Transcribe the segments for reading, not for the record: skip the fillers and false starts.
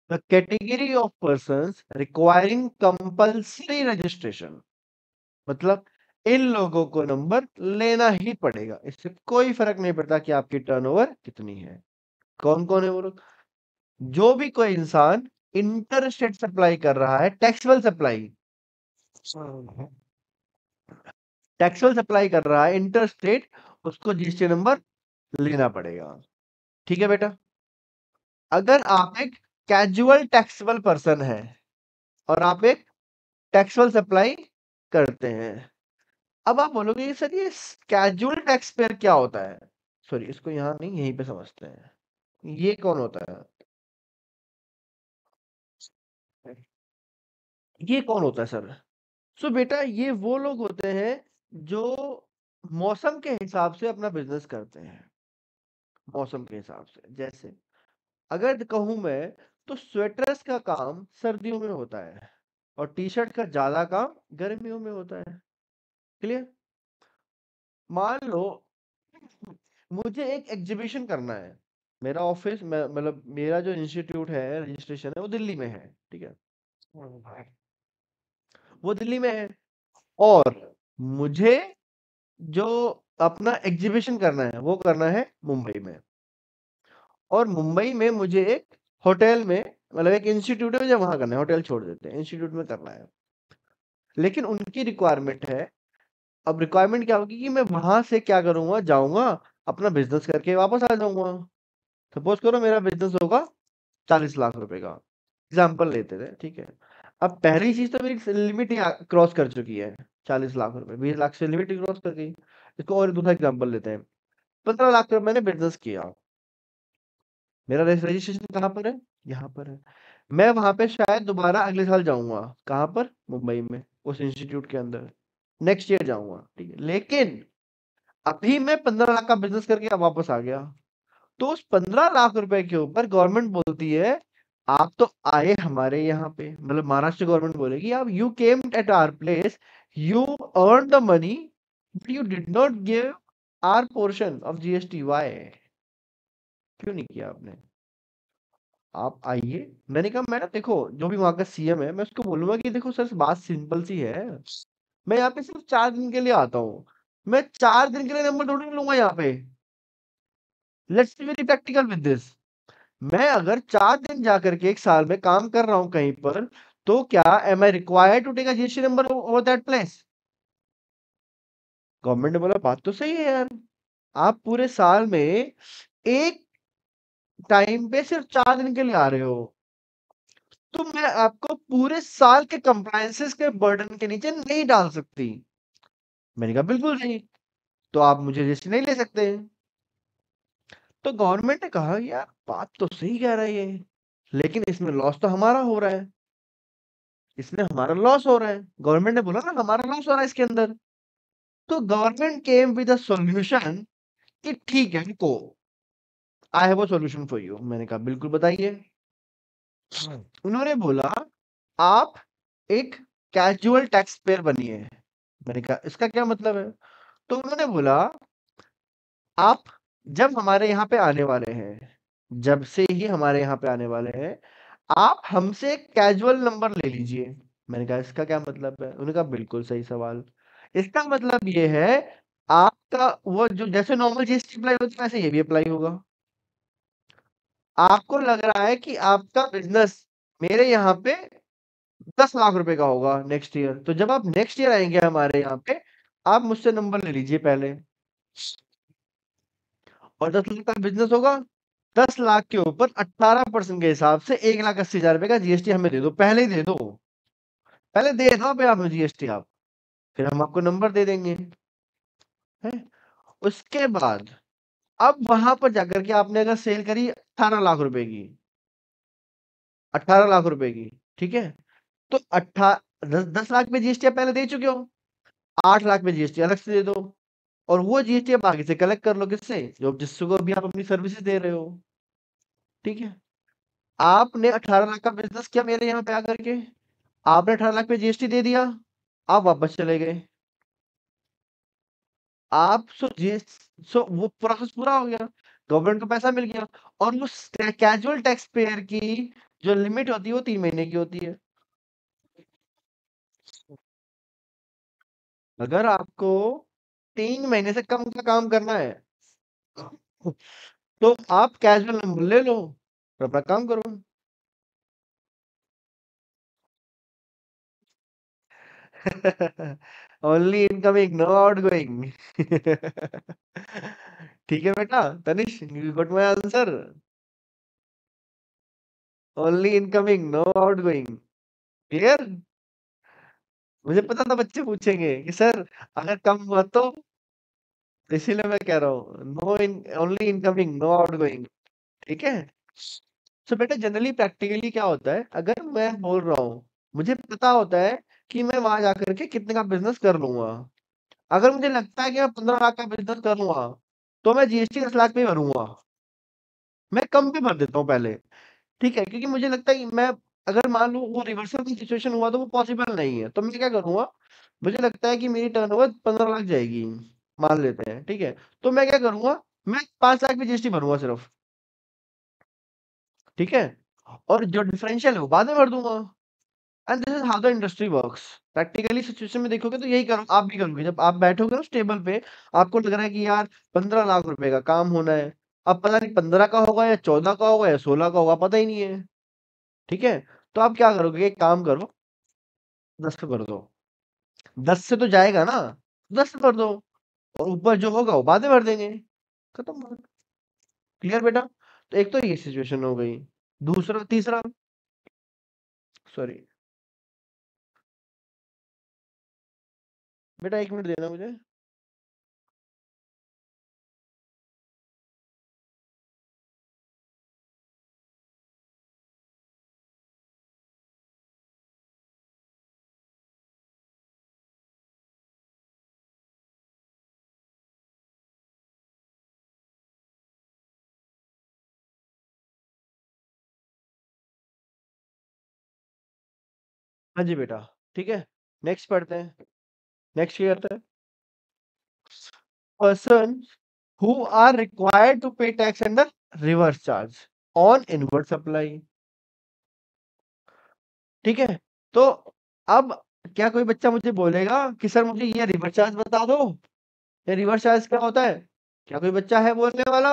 The category of persons requiring compulsory registration, मतलब इन लोगों को नंबर लेना ही पड़ेगा, इससे कोई फर्क नहीं पड़ता कि आपकी टर्नओवर कितनी है। कौन कौन है वो लोग? जो भी कोई इंसान इंटर स्टेट सप्लाई कर रहा है, टैक्सेबल सप्लाई, टैक्सेबल सप्लाई कर रहा है इंटर स्टेट, उसको जीएसटी नंबर लेना पड़ेगा। ठीक है बेटा। अगर आप एक कैजुअल टैक्सेबल पर्सन है और आप एक टैक्सेबल सप्लाई करते हैं, अब आप बोलोगे सर ये कैजुअल टैक्स पेयर क्या होता है? सॉरी, इसको यहां नहीं, यहीं पे समझते हैं। ये कौन होता है? ये कौन होता है सर? सो बेटा, ये वो लोग होते हैं जो मौसम के हिसाब से अपना बिजनेस करते हैं। मौसम के हिसाब से, जैसे अगर कहूं मैं, तो स्वेटर्स का काम सर्दियों में होता है और टी शर्ट का ज्यादा काम गर्मियों में होता है। क्लियर? मान लो मुझे एक एग्जीबिशन करना है, मेरा ऑफिस मतलब मेरा जो इंस्टीट्यूट है, रजिस्ट्रेशन है, वो दिल्ली में है। ठीक है, वो दिल्ली में है, और मुझे जो अपना एग्जीबिशन करना है वो करना है मुंबई में, और मुंबई में मुझे एक होटल में, मतलब एक इंस्टीट्यूट है, मुझे वहां करना है, होटल छोड़ देते हैं, इंस्टीट्यूट में करना है। लेकिन उनकी रिक्वायरमेंट है, अब रिक्वायरमेंट क्या होगी कि मैं वहां से क्या करूंगा, जाऊंगा, अपना बिजनेस करके वापस आ जाऊंगा। सपोज करो मेरा बिजनेस होगा 40 लाख रुपए का, एग्जाम्पल लेते थे। ठीक है, अब पहली चीज तो मेरी लिमिट क्रॉस कर चुकी है, 40 लाख रुपए, 20 लाख से लिमिट क्रॉस कर गई। इसको और दूसरा एग्जाम्पल लेते हैं, 15 लाख का मैंने बिजनेस किया, मेरा रजिस्ट्रेशन कहाँ पर है? यहाँ पर है। मैं वहां पे शायद दोबारा अगले साल जाऊंगा, कहाँ पर? मुंबई में, उस इंस्टीट्यूट के अंदर नेक्स्ट ईयर जाऊंगा। ठीक है, लेकिन अभी मैं 15 लाख का बिजनेस करके अब वापस आ गया, तो उस 15 लाख रुपए के ऊपर गवर्नमेंट बोलती है आप तो आए हमारे यहाँ पे, मतलब महाराष्ट्र गवर्नमेंट बोलेगी आप you came at our place, you earn the money, but you did not give our portion of GST. Why? क्यों नहीं किया आपने? आप आइए। मैंने कहा मैडम देखो, जो भी वहां का सीएम है, मैं उसको बोलूंगा कि देखो सर, बात सिंपल सी है, मैं यहाँ पे सिर्फ 4 दिन के लिए आता हूँ, मैं 4 दिन के लिए नंबर थोड़ी ना लूंगा यहाँ पे। Let's be very practical with this. मैं अगर 4 दिन जाकर के एक साल में काम कर रहा हूं कहीं पर, तो क्या am I required to take a GST number over that place? Government ने बोला बात तो सही है यार, आप पूरे साल में एक टाइम पे सिर्फ 4 दिन के लिए आ रहे हो, तो मैं आपको पूरे साल के कंप्लायंसेस के बर्डन के नीचे नहीं डाल सकती। मैंने कहा बिल्कुल सही, तो आप मुझे रजिस्ट्री नहीं ले सकते। तो गवर्नमेंट ने कहा यार बात तो सही कह रहा है ये, लेकिन इसमें लॉस तो हमारा हो रहा है, इसमें हमारा लॉस हो रहा है। गवर्नमेंट ने बोला ना हमारा लॉस हो रहा है इसके अंदर। तो government came with a solution कि ठीक है को, I have a solution for you. मैंने कहा बिल्कुल बताइए। उन्होंने बोला आप एक कैजुअल टैक्स पेयर बनिए। मैंने कहा इसका क्या मतलब है? तो उन्होंने बोला आप जब हमारे यहाँ पे आने वाले हैं, जब से ही हमारे यहाँ पे आने वाले हैं, आप हमसे कैजुअल नंबर ले लीजिए। मैंने कहा इसका क्या मतलब है? उन्होंने कहा बिल्कुल सही सवाल, इसका मतलब ये है आपका वो जो जैसे नॉर्मल जीएसटी अप्लाई होता है वैसे ये भी अप्लाई होगा। आपको लग रहा है कि आपका बिजनेस मेरे यहाँ पे 10 लाख रुपए का होगा नेक्स्ट ईयर, तो जब आप नेक्स्ट ईयर आएंगे हमारे यहाँ पे, आप मुझसे नंबर ले लीजिए पहले, और 10 लाख का बिजनेस होगा, 10 लाख के ऊपर 18% के हिसाब से 1,80,000 रुपए का जीएसटी हमें दे दो, पहले ही दे दो, पहले दे दो पे आप जीएसटी आप, फिर हम आपको नंबर दे देंगे। है? उसके बाद अब वहां पर जाकर के आपने अगर सेल करी 18 लाख रुपए की, 18 लाख रुपए की, ठीक है, तो 10 लाख में जीएसटी आप पहले दे चुके हो, 8 लाख में जीएसटी अलग से दे दो, और वो जीएसटी आप आगे से कलेक्ट कर लो, किससे? जो जिसको भी आप अपनी सर्विसेज दे रहे हो। ठीक है, आपने 18 लाख का बिजनेस किया मेरे यहाँ पे आकर के, आपने 18 लाख पे जीएसटी दे दिया, आप वापस चले गए, आप सो वो प्रोसेस पूरा हो गया, गवर्नमेंट को पैसा मिल गया, और वो कैजुअल टैक्स पेयर की जो लिमिट होती है वो 3 महीने की होती है। अगर आपको 3 महीने से कम का काम करना है तो आप कैजुअल नंबर ले लो और अपना काम करो। Only incoming no outgoing. ठीक है बेटा Tanish, you got my answer. Only incoming no outgoing. Clear? मुझे पता था बच्चे पूछेंगे कि सर अगर कम हुआ तो इसीलिए मैं कह रहा हूँ no in only incoming no outgoing. ठीक है। सो बेटा जनरली प्रैक्टिकली क्या होता है, अगर मैं बोल रहा हूँ मुझे पता होता है कि मैं वहां जाकर के कितने का बिजनेस कर लूंगा। अगर मुझे लगता है कि मैं 15 लाख का बिजनेस कर लूंगा तो मैं जीएसटी 10 लाख पे ही भरूंगा। मैं कम पे भर देता हूँ पहले। ठीक है, क्योंकि मुझे लगता है कि मैं अगर मान लो वो रिवर्सल की सिचुएशन हुआ तो वो पॉसिबल नहीं है, तो मैं क्या करूंगा, मुझे लगता है कि मेरी टर्नओवर 15 लाख जाएगी, मान लेते हैं। ठीक है, तो मैं क्या करूंगा, मैं 5 लाख में जीएसटी भरूंगा सिर्फ। ठीक है, और जो डिफरेंशियल है वो बाद में भर दूंगा। And this is how the industry works. Practically situation में देखोगे तो यही करो, आप भी करोगे। जब आप बैठोगे ना टेबल पे, आपको लग रहा है कि यार 15 लाख रुपए का काम होना है, अब पता नहीं 15 का होगा या 14 का होगा या 16 का होगा, पता ही नहीं है। ठीक है, तो आप क्या करोगे, एक काम करो, 10 पे भर दो। 10 से तो जाएगा ना, 10 पे भर दो, और ऊपर जो होगा वो बाद में भर देंगे। खत्म बात। क्लियर बेटा? तो एक तो ये सिचुएशन हो गई। दूसरा तीसरा, सॉरी बेटा 1 मिनट देना मुझे। हाँ जी बेटा। ठीक है, नेक्स्ट पढ़ते हैं। नेक्स्ट क्या करते हैं, person who are required to pay tax under reverse charge on inward supply। ठीक है, तो अब क्या कोई बच्चा मुझे बोलेगा कि सर मुझे ये रिवर्स चार्ज बता दो, ये रिवर्स चार्ज क्या होता है? क्या कोई बच्चा है बोलने वाला?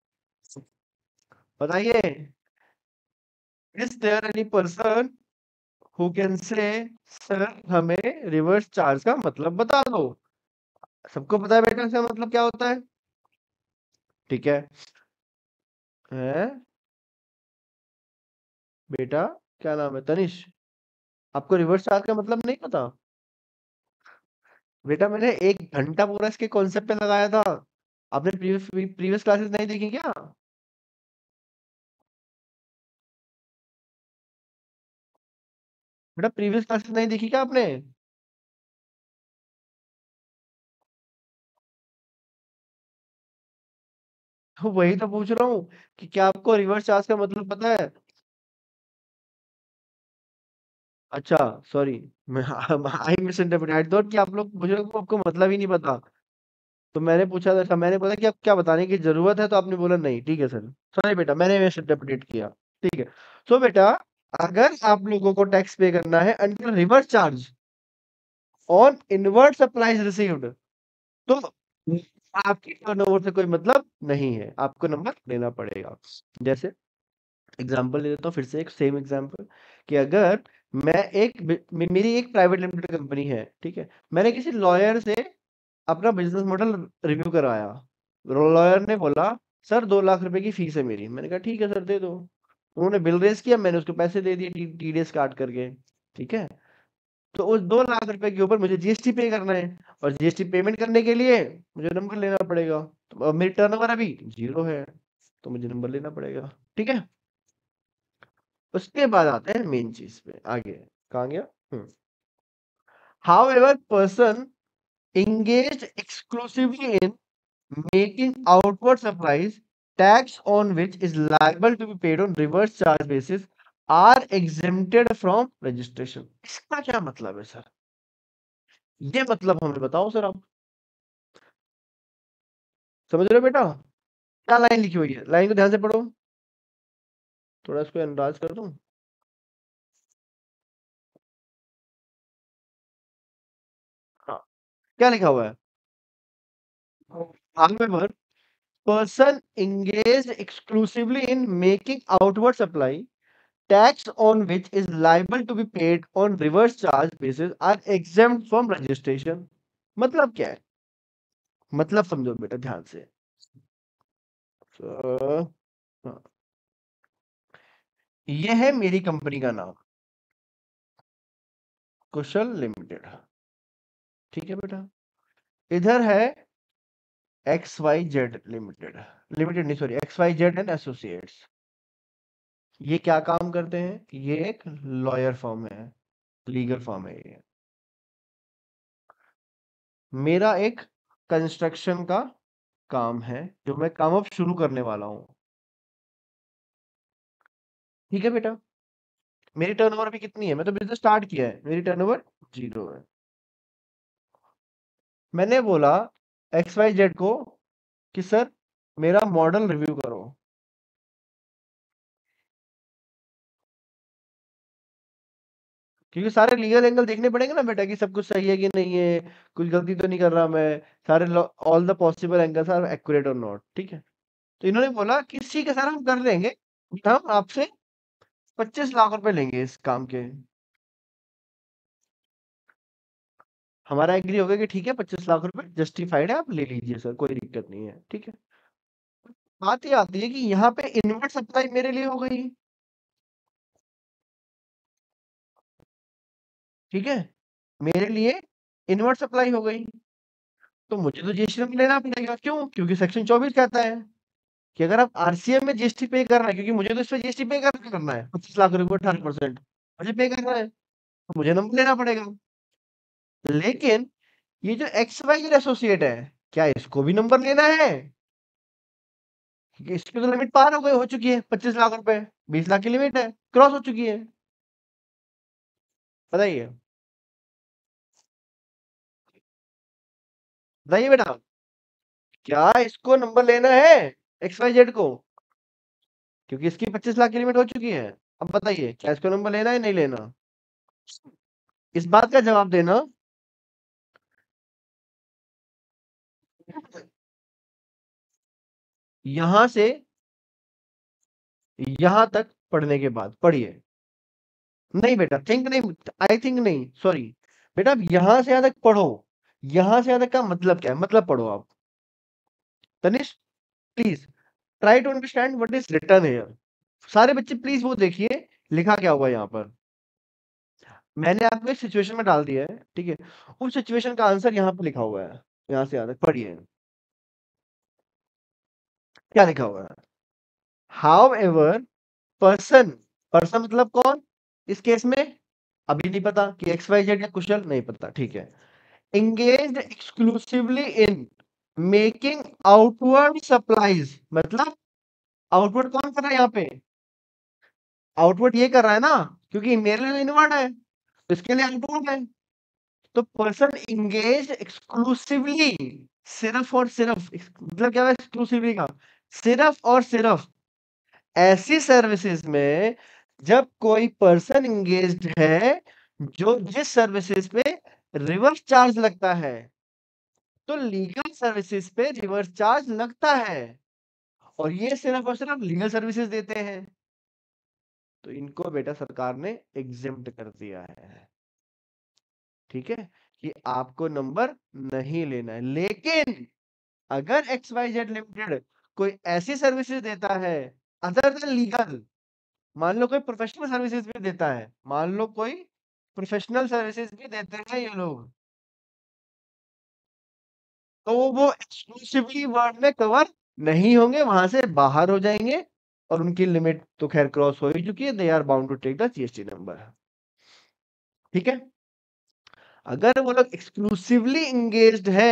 बताइए। Is there any person who can say sir हमें रिवर्स चार्ज का मतलब बता दो? सबको पता है बेटा इसका मतलब क्या होता है? ठीक है, हैं? बेटा क्या नाम है, तनिष? आपको रिवर्स चार्ज का मतलब नहीं पता? बेटा मैंने 1 घंटा पूरा इसके कॉन्सेप्ट पे लगाया था। आपने प्रीवियस क्लासेस नहीं देखी क्या? बेटा प्रीवियस क्लासेस नहीं देखी क्या आपने? तो वही तो पूछ रहा हूँ कि क्या आपको रिवर्स चार्ज का मतलब पता है? अच्छा, सॉरी, मैं I misinterpret, I thought कि आप लोग मुझे लगा आपको मतलब ही नहीं पता। तो मैंने पूछा था, अच्छा, मैंने बोला कि आप क्या बताने की जरूरत है, तो आपने बोला नहीं। ठीक है सर, सॉरी बेटा, मैंने मिस इंटरप्रेट किया। ठीक है, तो बेटा अगर आप लोगों को टैक्स पे करना है under reverse charge on inward supplies received, तो आपकी टर्नओवर से कोई मतलब नहीं है, आपको नंबर लेना पड़ेगा। जैसे एग्जांपल ले लेता हूँ, फिर से एक सेम एग्जांपल, कि अगर मैं मेरी एक प्राइवेट लिमिटेड कंपनी है। ठीक है, मैंने किसी लॉयर से अपना बिजनेस मॉडल रिव्यू करवाया। लॉयर ने बोला सर 2 लाख रुपए की फीस है मेरी। मैंने कहा ठीक है सर दे दो। उन्होंने बिल रेज किया, मैंने उसको पैसे दे दिए टीडीएस काट करके। ठीक है, तो उस 2 लाख रुपए के ऊपर मुझे जीएसटी पे करना है, और जीएसटी पेमेंट करने के लिए मुझे नंबर लेना पड़ेगा। तो अब मेरी टर्नओवर अभी 0 है, तो मुझे नंबर लेना पड़ेगा। ठीक है, उसके बाद आते हैं मेन चीज पे आगे। कहाँ गया? However, person engaged exclusively in making outward supplies, tax on which is liable to be paid on reverse charge basis, are exempted from registration। इसका क्या मतलब है सर? ये मतलब हमें बताओ सर आप। समझ रहे हो बेटा? क्या लाइन लिखी हुई है, लाइन को ध्यान से पढ़ो। थोड़ा इसको एनलार्ज कर दूं? क्या लिखा हुआ है? However, person engaged exclusively in making outward supply, tax on which is liable to be paid on reverse charge basis are exempt from registration. मतलब क्या है? मतलब समझो बेटा ध्यान से। अ, हाँ, ये है मेरी कंपनी का नाम, कुशल लिमिटेड। ठीक है बेटा। इधर है X Y Z limited, limited नहीं sorry, X Y Z and associates. ये क्या काम करते हैं? ये एक लॉयर फर्म है, लीगल फर्म है ये। मेरा एक कंस्ट्रक्शन का काम है जो मैं काम अब शुरू करने वाला हूँ। ठीक है बेटा। मेरी टर्नओवर भी कितनी है? मैं तो बिजनेस स्टार्ट किया है, मेरी टर्नओवर 0 है। मैंने बोला एक्स वाई जेड को कि सर मेरा मॉडल रिव्यू करो। क्योंकि सारे लीगल एंगल देखने पड़ेंगे ना बेटा कि सब कुछ सही है कि नहीं है, कुछ गलती तो नहीं कर रहा मैं, सारे all the possible angles are accurate और नॉट। ठीक है। तो इन्होंने बोला कि ठीक है सर हम कर लेंगे, हम आपसे 25 लाख रुपए लेंगे इस काम के। हमारा एग्री हो गया कि ठीक है 25 लाख रुपए जस्टिफाइड है, आप ले लीजिए सर, कोई दिक्कत नहीं है। ठीक है। बात ये आती है कि यहाँ पे इनवर्ट सप्लाई मेरे लिए हो गई। ठीक है। मेरे लिए इनवर्ट सप्लाई हो गई, तो मुझे तो जीएसटी नंबर लेना पड़ेगा। क्यों? क्योंकि सेक्शन 24 कहता है कि अगर आप आरसीएम में जीएसटी पे कर रहे हैं, क्योंकि मुझे तो इस पे जीएसटी पे करना है 25 लाख रुपए 18% मुझे पे करना है, तो मुझे नंबर लेना पड़ेगा। लेकिन ये जो एक्स वाई एसोसिएट है, क्या इसको भी नंबर लेना है? क्योंकि इसकी तो लिमिट पार हो चुकी है 25 लाख रुपए, 20 लाख की लिमिट है, क्रॉस हो चुकी है। बताइए बताइए बेटा, क्या इसको नंबर लेना है एक्स वाई जेड को? क्योंकि इसकी 25 लाख की लिमिट हो चुकी है। अब बताइए क्या इसको नंबर लेना है नहीं लेना? इस बात का जवाब देना। यहां से यहां तक पढ़ने के बाद पढ़िए। नहीं बेटा थिंक नहीं, आई थिंक नहीं, सॉरी बेटा, अब यहां से यहां तक पढ़ो। यहां से यहां तक का मतलब क्या है? मतलब पढ़ो आप। Tanish please try to understand what is written here. सारे बच्चे प्लीज वो देखिए लिखा क्या हुआ है यहाँ पर। मैंने आपको एक सिचुएशन में डाल दिया है, ठीक है, उस सिचुएशन का आंसर यहाँ पे लिखा हुआ है। यहाँ से यहाँ तक पढ़िए क्या लिखा हुआ है। हाउ एवर पर्सन, पर्सन मतलब कौन इस केस में? अभी नहीं पता कि एक्स वाई जेड या कुशल, नहीं पता। ठीक है। engaged exclusively in making outward supplies, मतलब आउटवर्ड कौन कर रहा है यहाँ पे? आउटवर्ड ये कर रहा है ना, क्योंकि मेरे लिए इनवर्ड है तो इसके लिए आउटवर्ड है। तो पर्सन इंगेज एक्सक्लूसिवली, सिर्फ और सिर्फ, मतलब क्या है एक्सक्लूसिवली का? सिर्फ और सिर्फ ऐसी सर्विसेज में जब कोई पर्सन इंगेज्ड है जो जिस सर्विसेज पे रिवर्स चार्ज लगता है, तो लीगल सर्विसेज पे रिवर्स चार्ज लगता है, और ये सिर्फ और सिर्फ लीगल सर्विसेज देते हैं। तो इनको बेटा सरकार ने एग्जिम्प्ट कर दिया है। ठीक है, कि आपको नंबर नहीं लेना है। लेकिन अगर एक्स वाई जेड लिमिटेड कोई ऐसी सर्विसेज देता है अदर देन लीगल, मान लो कोई प्रोफेशनल सर्विसेज भी देता है, मान लो कोई प्रोफेशनल सर्विसेज भी देते हैं ये लोग, तो वो एक्सक्लूसिवली वर्ड में कवर नहीं होंगे, वहां से बाहर हो जाएंगे, और उनकी लिमिट तो खैर क्रॉस हो ही चुकी है। They are bound to take the GST number. ठीक है। अगर वो लोग एक्सक्लूसिवली इंगेज्ड है,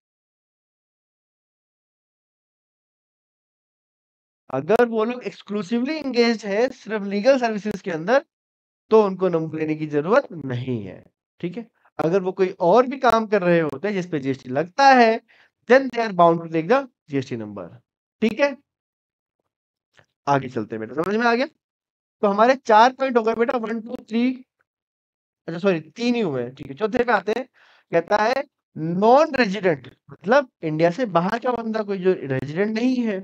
अगर वो लोग एक्सक्लूसिवली इंगेज्ड है सिर्फ लीगल सर्विसेज के अंदर, तो उनको नंबर लेने की जरूरत नहीं है। ठीक है। अगर वो कोई और भी काम कर रहे होते हैं जिसपे जीएसटी लगता है, then they are bound to take the GST number. ठीक है। आगे चलते हैं बेटा, समझ में आ गया? तो हमारे 4 पॉइंट हो गए बेटा, 1 2 3। अच्छा सॉरी 3 ही हुए हैं। ठीक है, चौथे पे आते हैं। कहता है नॉन रेजिडेंट मतलब इंडिया से बाहर का बंदा, कोई जो रेजिडेंट नहीं है।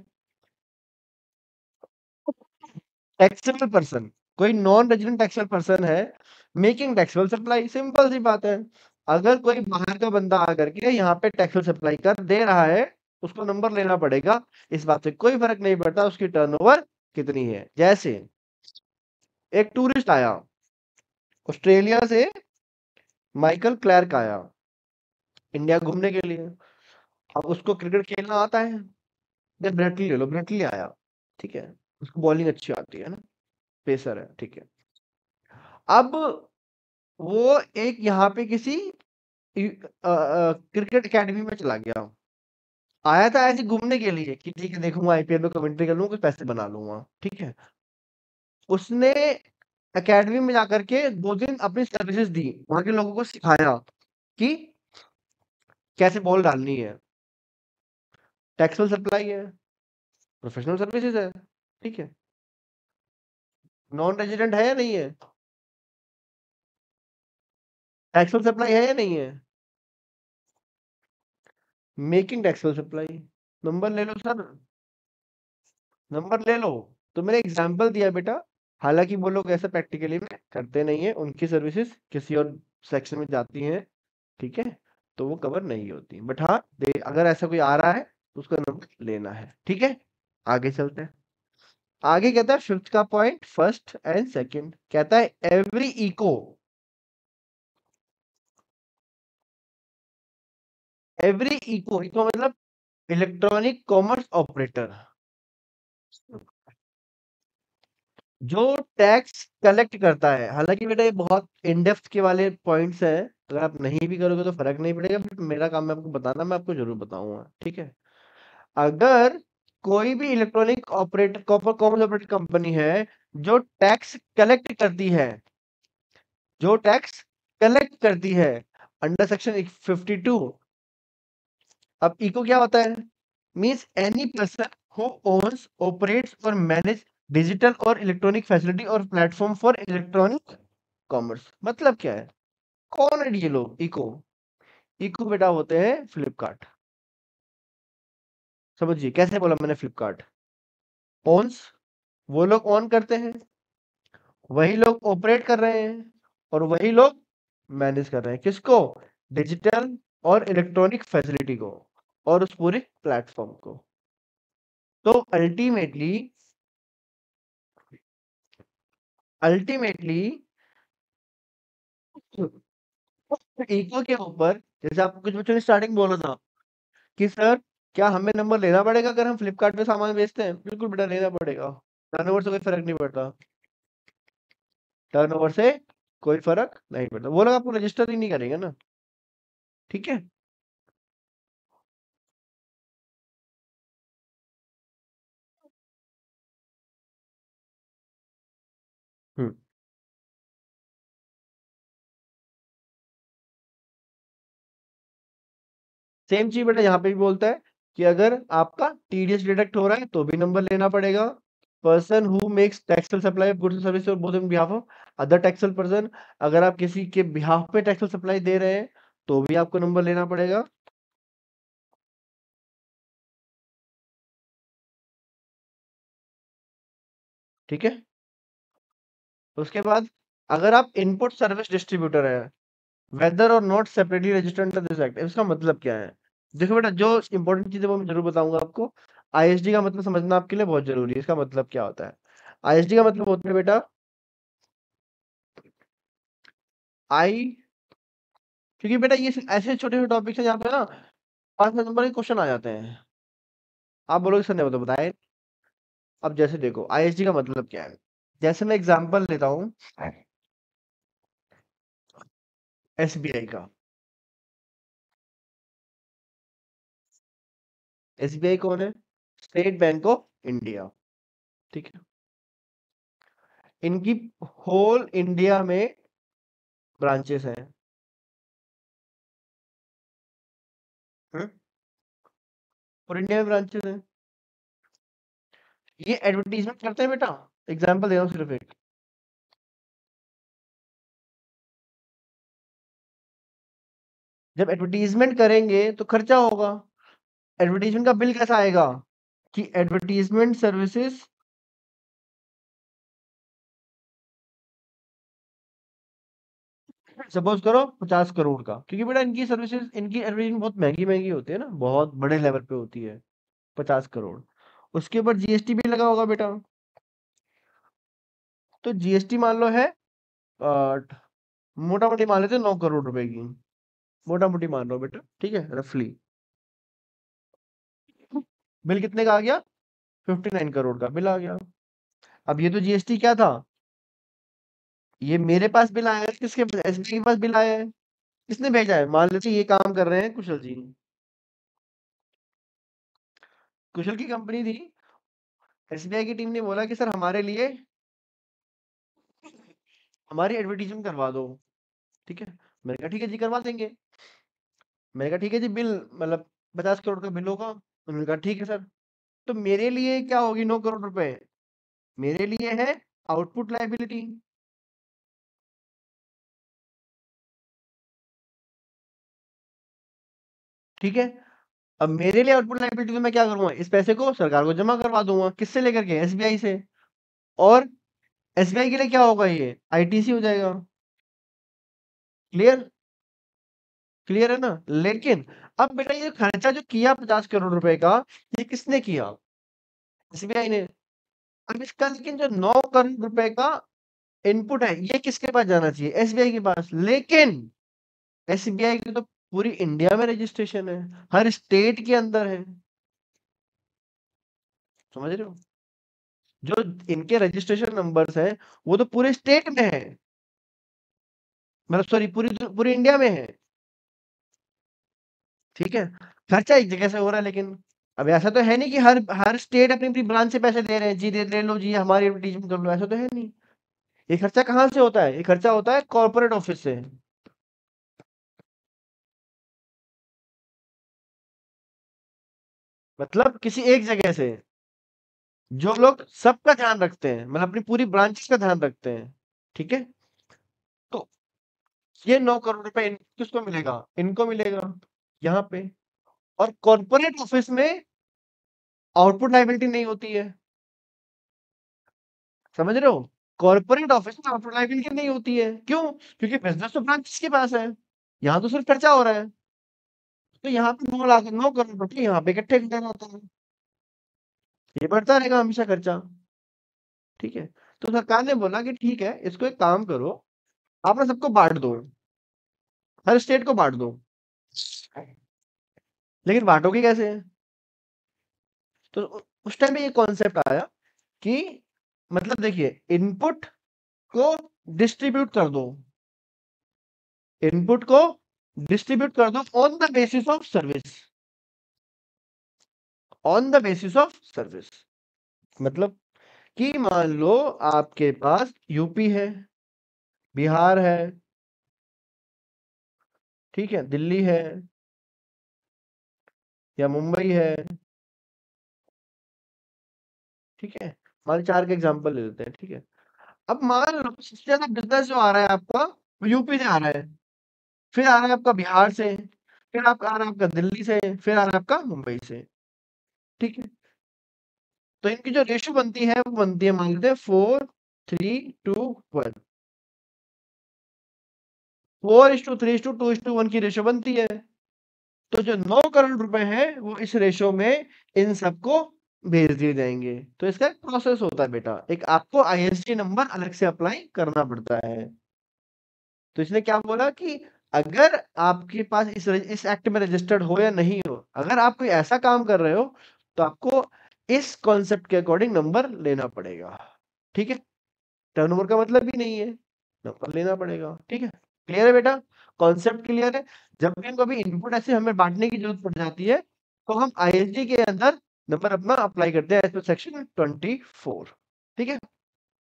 टैक्सेबल पर्सन, कोई नॉन रेजिडेंट टैक्सेबल पर्सन है मेकिंग टैक्सेबल सप्लाई, सिंपल सी बात है। अगर कोई बाहर का बंदा आकर के यहाँ पे टैक्सेबल सप्लाई कर दे रहा है, उसको नंबर लेना पड़ेगा। इस बात से कोई फर्क नहीं पड़ता उसकी टर्नओवर कितनी है। जैसे एक टूरिस्ट आया ऑस्ट्रेलिया से, माइकल क्लैर्क आया इंडिया घूमने के लिए। अब उसको क्रिकेट खेलना आता है। जब ब्रेटली ले लो, ब्रेटली आया, ठीक है, उसको बॉलिंग अच्छी आती है ना, पेसर है, ठीक है। अब वो एक यहाँ पे किसी क्रिकेट एकेडमी में चला गया। आया था ऐसे घूमने के लिए कि ठीक है देखूंगा आईपीएल में, कमेंट्री कर लूंगा, कुछ पैसे बना लूंगा, ठीक है। उसने एकेडमी में जाकर के 2 दिन अपनी सर्विसेज दी, वहां के लोगों को सिखाया कि कैसे बॉल डालनी है। टैक्सेबल सप्लाई है, प्रोफेशनल सर्विसेज है, ठीक है। नॉन रेजिडेंट है या नहीं है? टैक्सेबल सप्लाई है या नहीं है? Making taxable supply. नंबर ले लो सर, नंबर ले लो। तो मैंने एग्जांपल दिया बेटा। हालांकि वो लोग ऐसा प्रैक्टिकली में करते नहीं है, उनकी सर्विसेज किसी और सेक्शन में जाती हैं, ठीक है, तो वो कवर नहीं होती। बट हाँ दे, अगर ऐसा कोई आ रहा है तो उसका नंबर लेना है, ठीक है। आगे चलते हैं। आगे कहता है फिफ्थ का पॉइंट, फर्स्ट एंड सेकंड, कहता है every eco, every eco, eco मतलब इलेक्ट्रॉनिक कॉमर्स ऑपरेटर, जो टैक्स कलेक्ट करता है। हालांकि बेटा ये बहुत इन डेप्थ के वाले पॉइंट्स हैं, अगर आप नहीं भी करोगे तो फर्क नहीं पड़ेगा, बट मेरा काम है आपको बताना, मैं आपको जरूर बताऊंगा, ठीक है। अगर कोई भी electronic operator commerce operator company है जो टैक्स कलेक्ट करती है, जो टैक्स कलेक्ट करती है अंडर सेक्शन 52। अब इको क्या होता है? Means any person who owns, operates और मैनेज डिजिटल और इलेक्ट्रॉनिक फैसिलिटी और प्लेटफॉर्म फॉर इलेक्ट्रॉनिक कॉमर्स। मतलब क्या है? कौन है ये लोग? इको, इको बेटा होते हैं फ्लिपकार्ट। समझिए कैसे बोला मैंने फ्लिपकार्ट। ओन्स, वो लोग ऑन करते हैं, वही लोग ऑपरेट कर रहे हैं, और वही लोग मैनेज कर रहे हैं किसको? डिजिटल और इलेक्ट्रॉनिक फैसिलिटी को, और उस पूरे प्लेटफॉर्म को। तो अल्टीमेटली, अल्टीमेटली इको के ऊपर, जैसे आपको कुछ बच्चों ने स्टार्टिंग बोला था कि सर क्या हमें नंबर लेना पड़ेगा अगर हम फ्लिपकार्ट पे सामान बेचते हैं? बिल्कुल बेटा लेना पड़ेगा। टर्नओवर से कोई फर्क नहीं पड़ता, टर्नओवर से कोई फर्क नहीं पड़ता, वो लोग आपको रजिस्टर ही नहीं करेंगे ना, ठीक है। हम्म, सेम चीज बेटा यहाँ पे भी बोलता है कि अगर आपका टीडीएस डिडक्ट हो रहा है तो भी नंबर लेना पड़ेगा। Person who makes taxable supply of goods and service और both in behalf of other taxable person, अगर आप किसी के बिहाफ पे टैक्सेबल सप्लाई दे रहे हैं तो भी आपको नंबर लेना पड़ेगा, ठीक है। उसके बाद अगर आप इनपुट सर्विस डिस्ट्रीब्यूटर है, वेदर और not separately registered under this act, इसका मतलब क्या है? देखो बेटा जो इंपॉर्टेंट चीज है वो मैं जरूर बताऊंगा आपको। आईएसडी का मतलब समझना आपके लिए बहुत जरूरी है। इसका मतलब क्या होता है? आईएसडी का मतलब होता है बेटा आई, क्योंकि बेटा ये ऐसे छोटे छोटे टॉपिक्स हैं जहाँ पे ना 5 नंबर के क्वेश्चन आ जाते हैं। आप बोलोगे सर ने वो तो बताया। अब जैसे देखो आईएसडी का मतलब क्या है, जैसे मैं एग्जांपल लेता हूँ एसबीआई का। एसबीआई कौन है? स्टेट बैंक ऑफ इंडिया, ठीक है। इनकी होल इंडिया में ब्रांचेस हैं। हम्म, और इंडिया में ब्रांचेस हैं। ये एडवर्टीजमेंट करते हैं बेटा। एग्जांपल दे रहा हूँ सिर्फ एक। जब एडवर्टाइजमेंट करेंगे तो खर्चा होगा। एडवर्टाइजमेंट का बिल कैसा आएगा कि एडवर्टाइजमेंट सर्विसेज सपोज करो 50 करोड़ का, क्योंकि बेटा इनकी सर्विसेज, इनकी एडवर्टाइजमेंट बहुत महंगी महंगी होती है ना, बहुत बड़े लेवल पे होती है। 50 करोड़, उसके ऊपर जीएसटी भी लगा होगा बेटा, तो जीएसटी मान लो है मोटा मोटी मान लेते हैं 9 करोड़ रुपए की, मोटा मोटी मान लो बेटा, ठीक है, रफली। बिल कितने का आ गया? 59 करोड़ का बिल आ गया। अब ये तो जीएसटी क्या था, ये मेरे पास बिल आया है, किसके एसबीआई के पास बिल आया है, किसने भेजा है? मान लेते ये काम कर रहे हैं कुशल जी, कुशल की कंपनी थी, एसबीआई की टीम ने बोला कि सर हमारे लिए हमारी एडवर्टीजमेंट करवा दो, ठीक है। मैंने कहा ठीक है जी करवा देंगे। मैंने कहा ठीक है जी, बिल मतलब 50 करोड़ का बिल होगा। उन्होंने कहा ठीक है सर। तो मेरे लिए क्या होगी 9 करोड़ रुपए? मेरे लिए है आउटपुट लायबिलिटी, ठीक है। अब मेरे लिए आउटपुट लायबिलिटी, तो मैं क्या करूंगा, इस पैसे को सरकार को जमा करवा दूंगा, किससे लेकर के? एसबीआई से। और एसबीआई के लिए क्या होगा, ये आईटीसी हो जाएगा। क्लियर? क्लियर है ना? लेकिन अब बेटा ये खर्चा जो किया 50 करोड़ रुपए का, ये किसने किया? एसबीआई ने। अब इसका लेकिन जो 9 करोड़ रुपए का इनपुट है, ये किसके पास जाना चाहिए? एसबीआई के पास। लेकिन एसबीआई की तो पूरी इंडिया में रजिस्ट्रेशन है, हर स्टेट के अंदर है, समझ रहे हो? जो इनके रजिस्ट्रेशन नंबर्स हैं, वो तो पूरे स्टेट में है, मतलब सॉरी पूरी पूरी इंडिया में है, ठीक है। खर्चा एक जगह से हो रहा है, लेकिन अब ऐसा तो है नहीं कि हर हर स्टेट अपनी अपनी ब्रांच से पैसे दे रहे हैं, जी दे ले लो जी हमारी एडवर्टीजमेंट कर लो, ऐसा तो है नहीं। ये खर्चा कहाँ से होता है? ये खर्चा होता है कॉर्पोरेट ऑफिस से, मतलब किसी एक जगह से, जो लोग सबका ध्यान रखते हैं, मतलब अपनी पूरी ब्रांचेस का ध्यान रखते हैं, ठीक है। तो ये 9 करोड़ रुपए किसको मिलेगा? इनको मिलेगा, यहाँ पे। और कॉर्पोरेट ऑफिस में आउटपुट लायबिलिटी नहीं होती है, समझ रहे हो? कॉर्पोरेट ऑफिस में आउटपुट लायबिलिटी नहीं होती है, क्यों? क्योंकि बिजनेस तो ब्रांचेस के पास है, यहाँ तो सिर्फ खर्चा हो रहा है। तो यहाँ पे 9 करोड़ रुपए यहाँ पे इकट्ठे कर देना होता है, ये बढ़ता रहेगा हमेशा खर्चा, ठीक है। तो सरकार ने बोला कि ठीक है, इसको एक काम करो, आप ना सबको बांट दो, हर स्टेट को बांट दो। लेकिन बांटोगे कैसे? तो उस टाइम पे ये कॉन्सेप्ट आया कि मतलब देखिए, इनपुट को डिस्ट्रीब्यूट कर दो, इनपुट को डिस्ट्रीब्यूट कर दो on the basis of service, on the basis of service. मतलब कि मान लो आपके पास यूपी है, बिहार है, ठीक है, दिल्ली है, या मुंबई है, ठीक है। मान 4 के एग्जांपल ले लेते हैं, ठीक है। अब मान लो सबसे ज्यादा बिजनेस जो आ रहा है आपका, वो यूपी से आ रहा है, फिर आ रहा है आपका बिहार से, फिर आपका आ रहा है आपका दिल्ली से, फिर आ रहा है आपका मुंबई से, ठीक है। तो इनकी जो रेशो बनती है वो बनती है, मान लेते हैं 4:3:1, 4:3:2:1 की रेशो बनती है। तो जो 9 करोड़ रुपए हैं, वो इस रेशो में इन सबको भेज दिए जाएंगे। तो इसका एक प्रोसेस होता है बेटा, एक आपको आईएसडी नंबर अलग से अप्लाई करना पड़ता है। तो इसने क्या बोला कि अगर आपके पास इस एक्ट में रजिस्टर्ड हो या नहीं हो, अगर आप कोई ऐसा काम कर रहे हो, तो आपको इस कॉन्सेप्ट के अकॉर्डिंग नंबर लेना पड़ेगा, ठीक है। टर्नओवर का मतलब भी नहीं है, नंबर लेना पड़ेगा, ठीक है। क्लियर है बेटा? कॉन्सेप्ट क्लियर है? जब भी कभी इनपुट ऐसे हमें बांटने की जरूरत पड़ जाती है, तो हम आईएसडी के अंदर नंबर अपना अप्लाई करते हैं एज पर सेक्शन 24, ठीक है।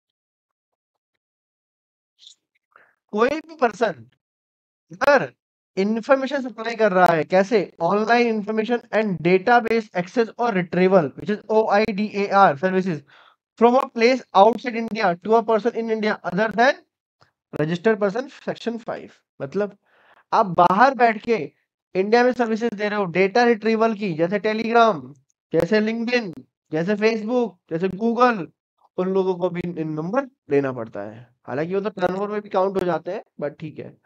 कोई भी पर्सन अगर इंफॉर्मेशन सप्लाई कर रहा है, कैसे? Online information and database access और retrieval, which is OIDAR services, from a place outside India to a person in India other than registered person, section 5। मतलब आप बाहर बैठ के इंडिया में सर्विसेज दे रहे हो डेटा रिट्रीवल की, जैसे टेलीग्राम, जैसे लिंक्डइन, जैसे फेसबुक, जैसे गूगल, उन लोगों को भी इन नंबर देना पड़ता है। हालांकि वो तो टर्नओवर में भी काउंट हो जाते हैं, बट ठीक है।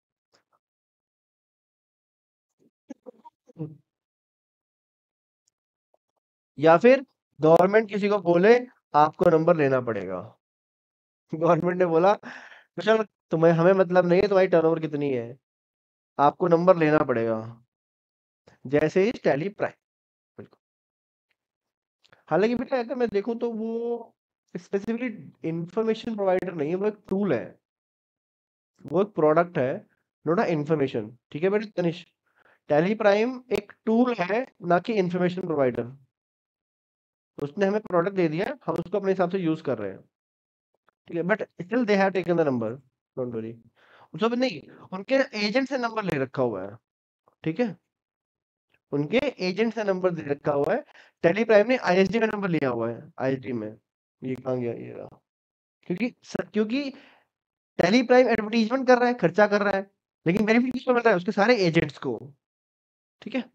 या फिर गवर्नमेंट किसी को बोले आपको नंबर लेना पड़ेगा। गवर्नमेंट ने बोला कुशल, तुम्हें हमें मतलब नहीं है तुम्हारी टर्नओवर कितनी है, आपको नंबर लेना पड़ेगा। जैसे ही टैली प्राइम। बिल्कुल। हालांकि बेटा अगर मैं देखूं तो वो स्पेसिफिकली इंफॉर्मेशन प्रोवाइडर नहीं है, वो एक टूल है, वो एक प्रोडक्ट है, नॉट अ इंफॉर्मेशन। ठीक है बेटा तनिष, टैली प्राइम एक टूल है, ना कि इंफॉर्मेशन प्रोवाइडर। उसने हमें प्रोडक्ट दे दिया, हम उसको अपने हिसाब से यूज कर रहे हैं। ठीक है, but still they have taken the number, don't worry. सब नहीं, उनके एजेंट से नंबर ले रखा हुआ है। ठीक है, उनके एजेंट से नंबर दे रखा हुआ है। टेली प्राइम ने आईएसडी का नंबर लिया हुआ है, आईएसडी में। ये कहाँ गया ये रहा। क्योंकि टेली प्राइम एडवर्टीजमेंट कर रहा है, खर्चा कर रहा है, लेकिन बेनिफिट किसको मिल रहा है, उसके सारे एजेंट्स को। ठीक है।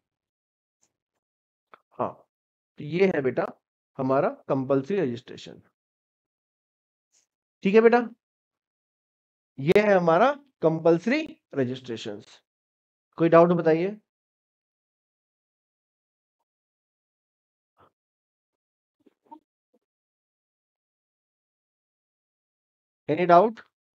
हाँ, तो ये है बेटा हमारा कंपल्सरी रजिस्ट्रेशन। ठीक है बेटा, ये है हमारा कंपल्सरी रजिस्ट्रेशन। कोई डाउट बताइए। Any doubt.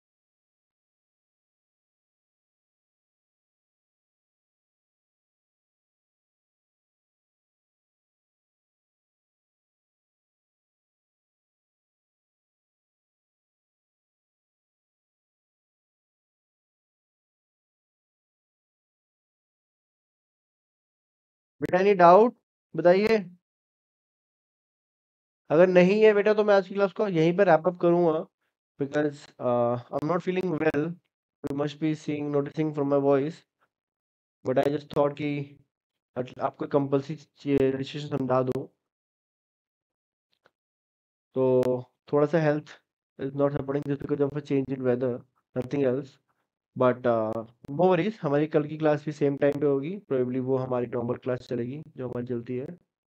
बेटा एनी डाउट बताइए। अगर नहीं है बेटा तो मैं आज की क्लास को यहीं पर रैप अप करूंगा, because I am not feeling well. You must be seeing noticing from my voice, but I just thought कि आपको कंपल्सरी रजिस्ट्रेशन समझा दूं। तो थोड़ा सा health is not supporting just because of a change in weather, nothing else. But no worries, हमारी कल की क्लास भी सेम टाइम पे होगी, प्रोबेबली वो हमारी नॉर्मल क्लास चलेगी जो हमारी चलती है।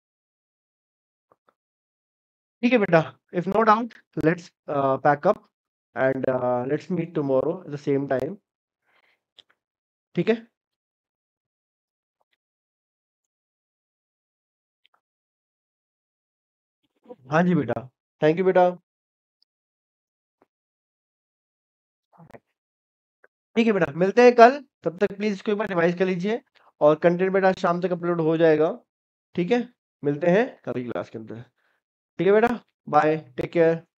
ठीक है बेटा, if no doubt let's pack up and let's meet tomorrow at the same time. ठीक है। हाँ जी बेटा, थैंक यू बेटा। ठीक है बेटा, मिलते हैं कल। तब तक प्लीज इसको एक बार रिवाइज कर लीजिए, और कंटेंट बेटा शाम तक अपलोड हो जाएगा। ठीक है, मिलते हैं कल की क्लास के अंदर। ठीक है बेटा, बाय, टेक केयर।